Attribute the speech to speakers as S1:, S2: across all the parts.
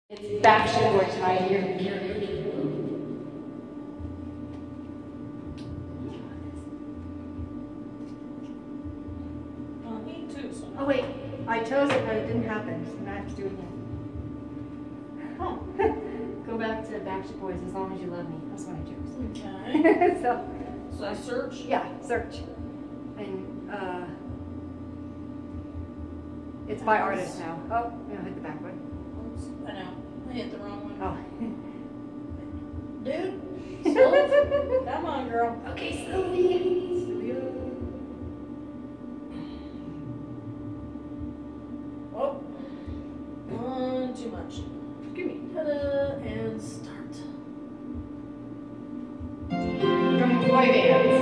S1: It's Backstreet Boys right here.
S2: Me too. So
S3: Oh wait, I chose it, but it didn't happen, so now I have to do it again.
S1: Oh. Go back to Backstreet Boys, As Long As You Love Me. That's what I chose.
S2: okay.
S3: So
S2: I search.
S3: yeah, search, and it's by artist now. Oh, no, hit the back one.
S2: Oops, I know. I hit the wrong one.
S3: Oh.
S2: Dude, Sylvie, come on, girl.
S3: Okay, Sylvia.
S2: Oh, one too much.
S3: Give me.
S2: Ta-da, and start.
S1: From boy bands.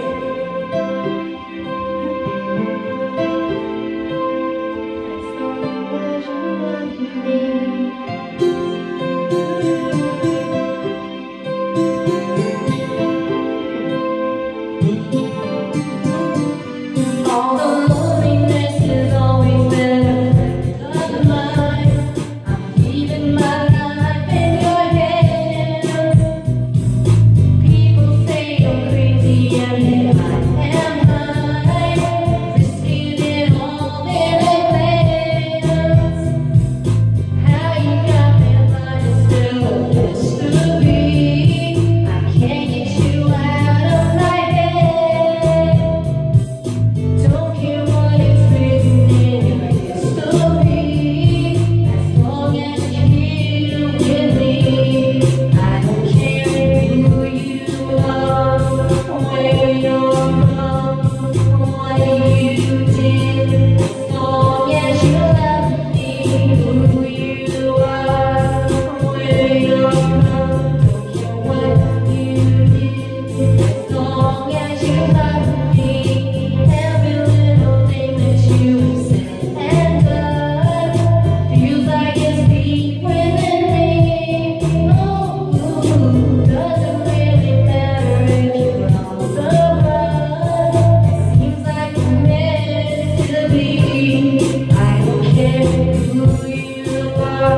S4: All the loneliness has always been a friend of mine. I'm leaving my life in your hands. People say I'm crazy and that I am high, risking it all in advance. How you got me blind is still a mystery. I can't get you out of my head. Don't care what is written in your history. As long as you're here with me, I don't care who you are, where you're from, what you did. As long as you love me, who you are, where you're from, don't care what you did. As long as you love me, every little thing that you have said and done feels like it's deep within me. Oh, doesn't really matter if you're on the run. It seems like we're meant to be. I don't care who you are,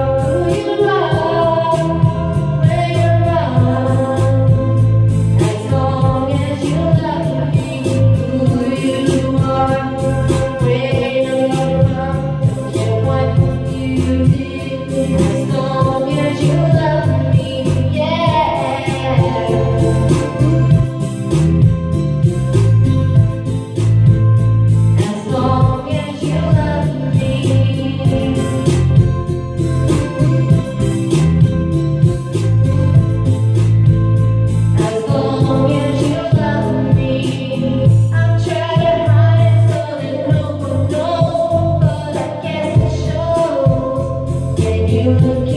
S4: where you're from. As long as you love me, who you are, where you're from, don't care what you did. As long as you love me, yeah. As long as you love me. As long as you love me, I'm trying to hide it so that no one knows, but I guess it shows. Can you look